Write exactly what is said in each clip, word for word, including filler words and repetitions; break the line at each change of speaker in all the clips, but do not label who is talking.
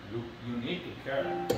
You, you need to care.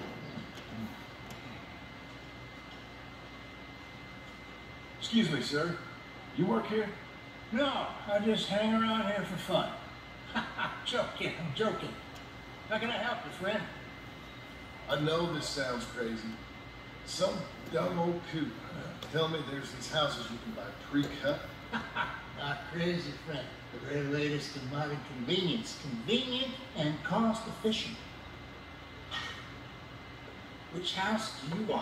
Excuse me, sir. You work here?
No, I just hang around here for fun. Joking, I'm joking. How can I help you, friend?
I know this sounds crazy. Some dumb old coot tell me there's these houses you can buy pre-cut.
Not crazy, friend. The very latest in modern convenience. Convenient and cost efficient. Which house do you want?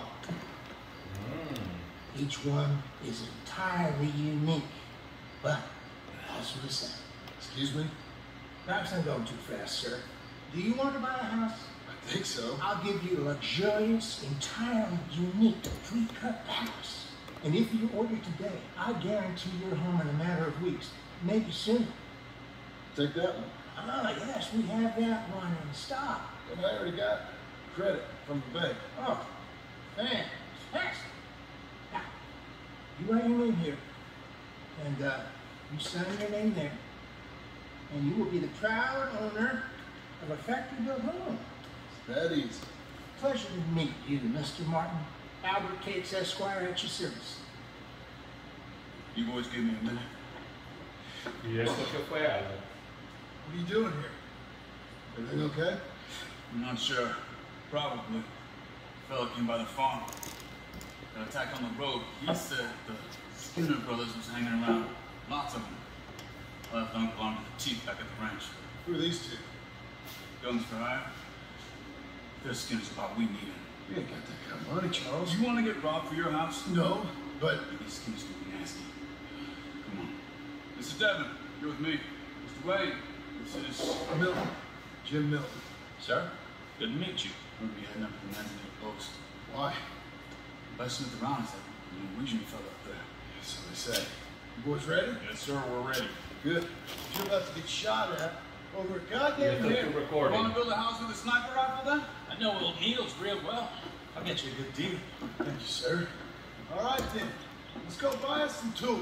Mm. Each one is entirely unique, but also the same.
Excuse me?
Perhaps I'm going too fast, sir. Do you want to buy a house?
I think so.
I'll give you a luxurious, entirely unique, pre-cut house. And if you order today, I guarantee your home in a matter of weeks, maybe sooner.
Take that one.
Ah, yes, we have that one in stock.
And I already got credit from the bank.
Oh, fantastic. Now, you write your name here, and uh, you sign your name there, and you will be the proud owner of a factory-built home.
It's that easy.
Pleasure to meet you, Mister Martin. Albert Cates, Esquire, at your service.
You boys give me a minute.
Y eso que fue algo.
What are you doing here? Everything okay?
I'm not sure. Probably. Fella came by the farm. Got attacked on the road. He said the Skinner brothers was hanging around. Lots of them. Left don't belong to the chief back at the ranch.
Who are these two?
Guns for hire. Their Skinner's about we need it.
You ain't got that kind of money, Charles.
You want to get robbed for your house?
No, but...
These Skinner's gonna be nasty. Come on. Mister Devon, you're with me. Mister Wade, this is...
Milton. Jim Milton.
Sir? Good to meet you. We'll be heading up to the Manzanita post.
Why?
Best Smith around is that Norwegian fella up there.
So they say. You boys ready?
Yes, sir, we're ready.
Good. You're about to get shot at over a
Y
goddamn
esto
here.
es
You
recording.
want to build a house with a sniper rifle then? I know old Neil's real well. I'll get you a good deal.
Thank you, sir. All right, then. Let's go buy us some tools.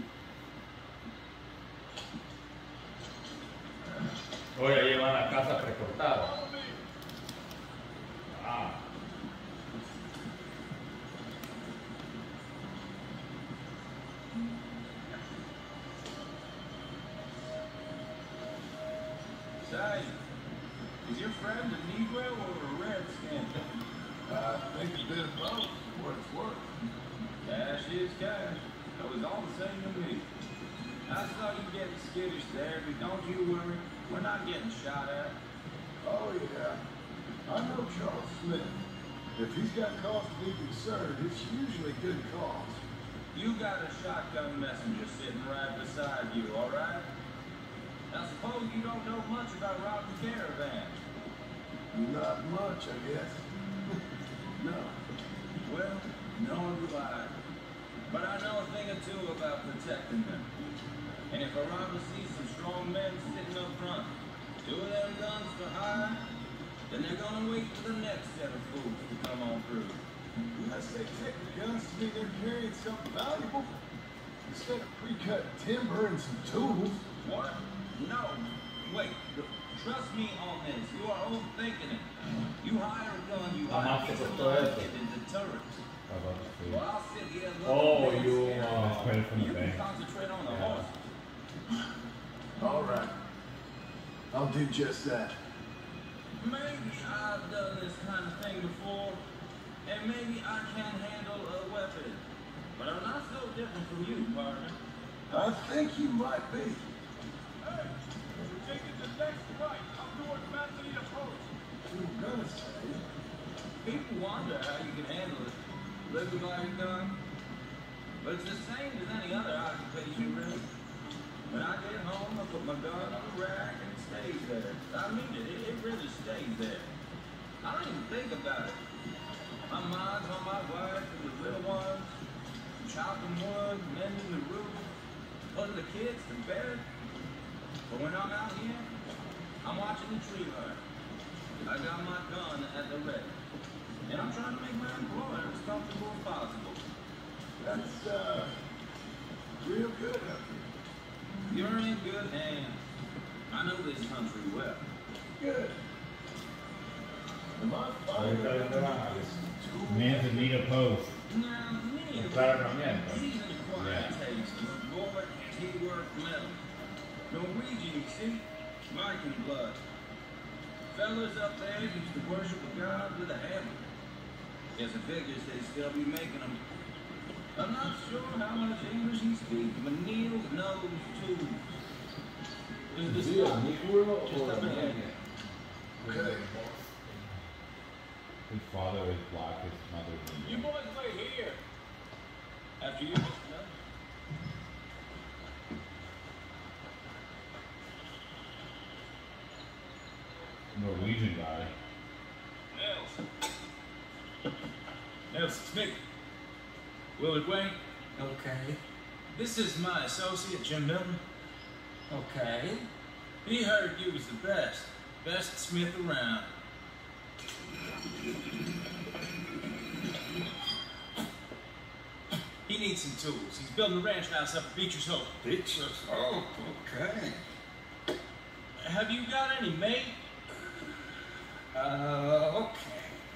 Oye, llevan la casa precortada. Ah.
Say, is your friend a Negro or a Redskin?
I think a bit of both, for what it's worth.
Cash is cash. That was all the same to me. I saw you getting skittish there, but don't you worry. We're not getting shot at.
Oh, yeah. I know Charles Smith. If he's got cause to be concerned, it's usually good cause.
You got a shotgun messenger sitting right beside you, all right? Now suppose you don't know much about robbing caravans.
Not much, I guess.
No. Well, nor do I. But I know a thing or two about protecting them. And if a robber sees some strong men sitting up front, two of them guns for hire, then they're gonna wait for the next set of fools to come on through.
Unless they take the guns to mean they're carrying something valuable. Instead of pre-cut timber and some tools.
What? No. Wait. Trust me on this. You are overthinking it. You hire a gun, you hire
Jamás
a
te
piece of
costó
line
eso.
and deterrent.
Sí.
Well, I'll sit here and look
Oh,
at this
you,
and,
uh,
uh, you can concentrate on the
Yeah.
horse.
All right. I'll do just that.
Maybe I've done this kind of thing before, and maybe I can handle a weapon. But I'm not so different from you, partner.
I think you might be.
Hey, we're taking the next right up towards Manzanita Post.
You were gonna say.
People wonder how you can handle it, living by your gun. But it's the same as any other occupation, really. When I get home, I put my gun on the rack and it stays there. I mean it, it, it really stays there. I don't even think about it. My mind's on my wife and the little ones, chopping wood, mending the roof, putting the kids to bed. But when I'm out here, I'm watching the tree herd. I got my gun at the ready. And I'm trying to make my employer as comfortable as possible.
That's, uh, real good up here.
You're in good hands. I know this country well.
Good. Am I
Ahí está
firing?
viendo la-
Man's in need of post.
Now, Neil,
Claro, herramienta.
he's an acquired
Yeah.
taste for boy, and he worked metal. Norwegian, you see, Viking blood. Fellas up there used to worship a god with a hammer. Guess it figures they still be making them. I'm not sure how much English he speaks, but Neil knows tools. Is this
Sí,
spot?
el músculo
Just
o
up
el
ahead.
Okay.
His father is black, his mother is
You
Indian.
boys wait here. After you, Mister Nutt.
Norwegian guy.
Nels. Nelson Smith. Willard Wayne.
Okay.
This is my associate, Jim Milton.
Okay.
He heard you was the best. Best Smith around. He needs some tools. He's building a ranch house up at Beecher's Hope.
Pictures. Oh, okay.
Have you got any mate?
Uh, okay.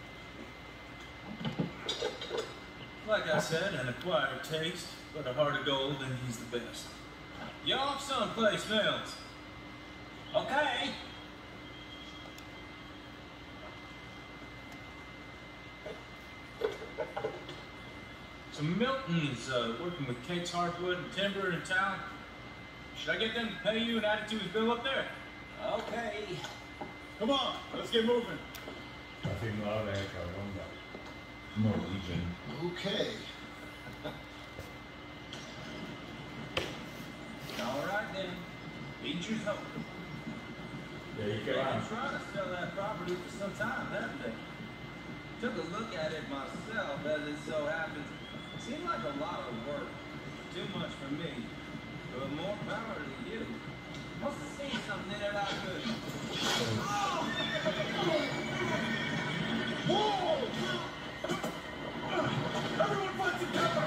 Like I said, an acquired taste, but a heart of gold, and he's the best. You off someplace, Mills? Okay. So Milton is uh, working with Kate's Hardwood and Timber in town. Should I get them to pay you and add it to his bill up there?
Okay.
Come on, let's get moving.
Así no habla de cabrón.
Norwegian.
Okay.
All right then. Beecher's Hope.
Y ahí que
They've
van.
been trying to sell that property for some time, haven't they? Took a look at it myself, as it so happens. Seemed like a lot of work. Too much for me. But more power to you. Must have seen something in it I couldn't.
Everyone find some cover!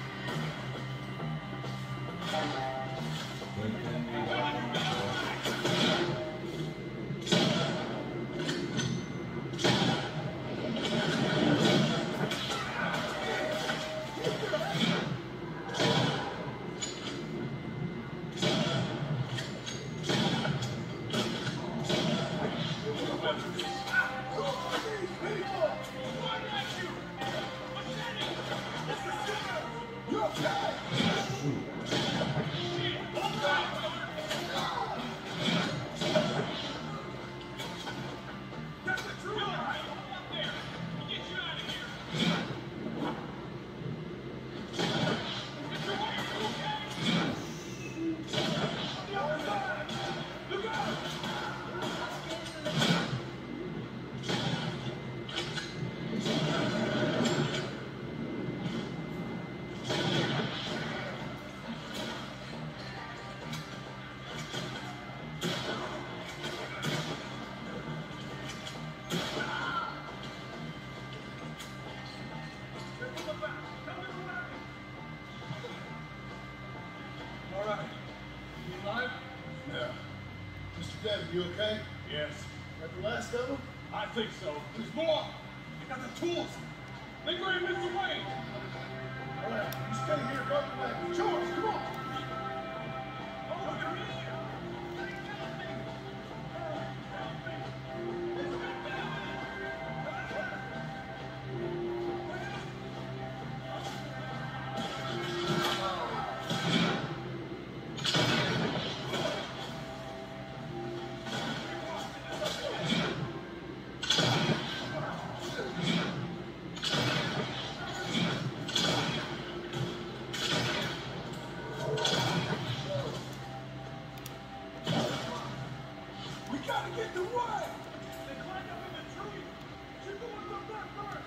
You okay?
All right. You alive?
Yeah. Mister David, you okay?
Yes.
Got the last of them?
I think so. There's more. I got the tools. Make way, Mister Wayne.
All right, you stay here, go back. George, come on! We gotta get the wood! They climbed up in the tree! Shoot the ones up there first!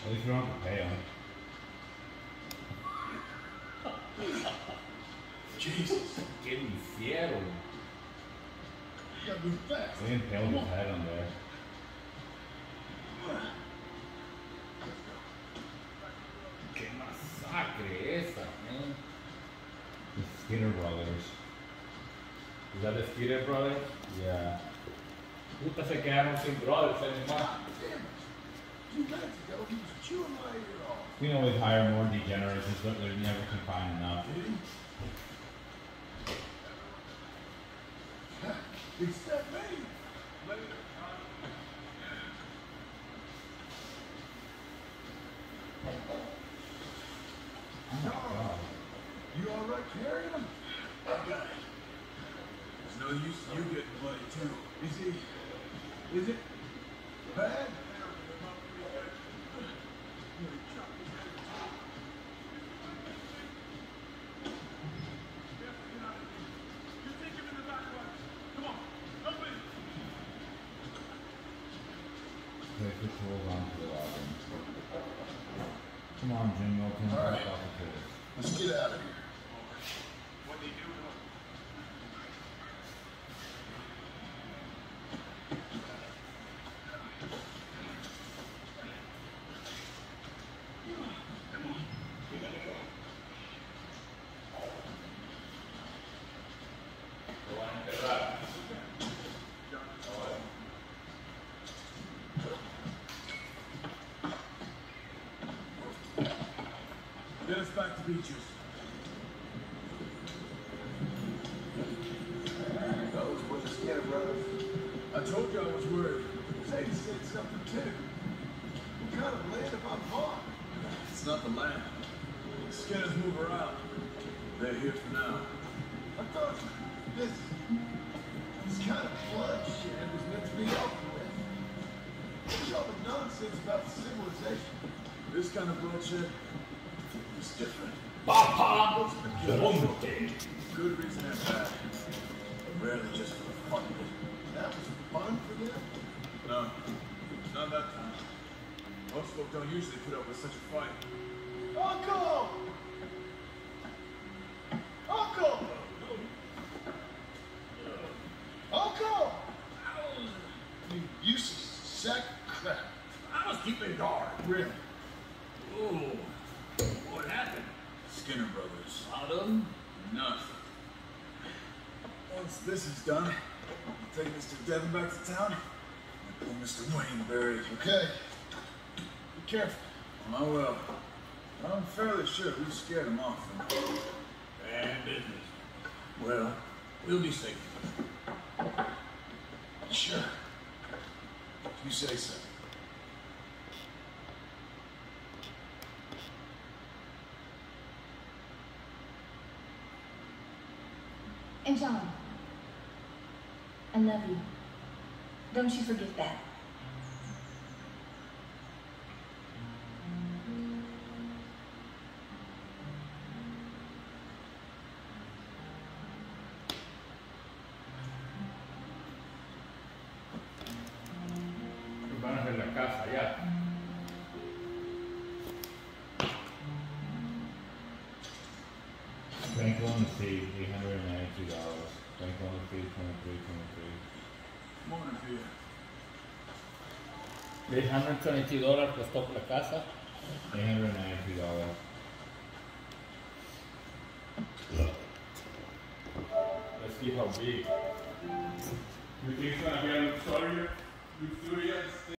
At least we don't have to pay him.
Jesus.
¿Qué le hicieron?
You gotta move fast.
They impaled his head on there.
¡Qué masacre esa, man!
The Skinner Brothers.
Is that the Skeeter brothers?
Yeah.
Puta, se quedaron sin brothers anymore.
Damn it. Two nights ago, he was chewing my ear off.
We can always hire more degenerates, but they never can find enough.
Did he? Except me.
Oh my god.
You all right carrying him?
I got it. There's no use in you getting bloody too.
Is he? Is it bad?
Place the tools onto the wagon. Come on, Jim Milton,
All
drop
right.
off the tools.
Let's get out of here.
What do you do?
Lo van a enterrar.
Get us back to Beaches.
Those were the Skinner brothers.
I told you I was worried.
Sadie said something too. What kind of land have I bought?
It's not the land. Skinners move around. They're here for now.
I thought this, this kind of bloodshed was meant to be over with. What's all the nonsense about civilization?
This kind of bloodshed is different.
Papa, ¿dónde?
Good reason and bad. But rarely just for the fun of it.
That was fun for them?
No, not that time. Most folk don't usually put up with such a fight.
Uncle! Uncle! Uncle! You useless sack of crap.
I was keeping guard.
Really?
Ooh. What happened?
Skinner brothers.
Autumn?
Nothing. Once this is done, I'll take Mister Devon back to town and pull Mister Wayne buried.
Okay. Be careful.
I will. I'm fairly sure who scared him off.
Bad business.
Well,
We'll be safe.
Sure. You say so.
And John, I love you. Don't you forget that.
Van a hacer la casa ya.
Bank loan received eight hundred and ninety-two dollars. Bank loan received twenty-three, twenty-three.
morning here.
eight hundred twenty-two dólares costó la casa.
Eight hundred and ninety-two dollars.
Let's see how big. You think it's gonna be a luxurious, luxurious